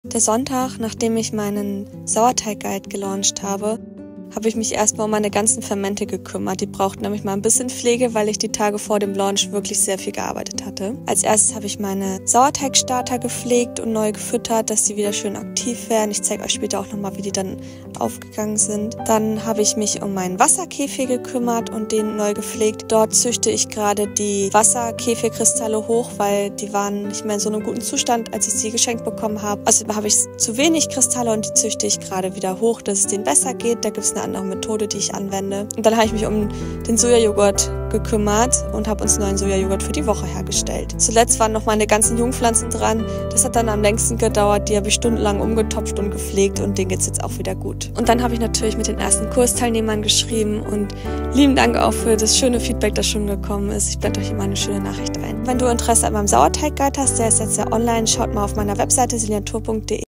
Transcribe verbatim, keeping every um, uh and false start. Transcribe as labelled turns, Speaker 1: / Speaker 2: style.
Speaker 1: Der Sonntag, nachdem ich meinen Sauerteig-Guide gelauncht habe, habe ich mich erstmal um meine ganzen Fermente gekümmert. Die brauchten nämlich mal ein bisschen Pflege, weil ich die Tage vor dem Launch wirklich sehr viel gearbeitet hatte. Als erstes habe ich meine Sauerteigstarter gepflegt und neu gefüttert, dass die wieder schön aktiv werden. Ich zeige euch später auch nochmal, wie die dann aufgegangen sind. Dann habe ich mich um meinen Wasserkäfig gekümmert und den neu gepflegt. Dort züchte ich gerade die Wasserkäfigkristalle hoch, weil die waren nicht mehr in so einem guten Zustand, als ich sie geschenkt bekommen habe. Außerdem habe ich zu wenig Kristalle und die züchte ich gerade wieder hoch, dass es denen besser geht. Da gibt es eine andere Methode, die ich anwende. Und dann habe ich mich um den Sojajoghurt gekümmert und habe uns neuen Sojajoghurt für die Woche hergestellt. Zuletzt waren noch meine ganzen Jungpflanzen dran. Das hat dann am längsten gedauert. Die habe ich stundenlang umgetopft und gepflegt und denen geht es jetzt auch wieder gut. Und dann habe ich natürlich mit den ersten Kursteilnehmern geschrieben und lieben Dank auch für das schöne Feedback, das schon gekommen ist. Ich blende euch immer eine schöne Nachricht ein. Wenn du Interesse an meinem Sauerteig-Guide hast, der ist jetzt ja online, schaut mal auf meiner Webseite siljantour punkt de.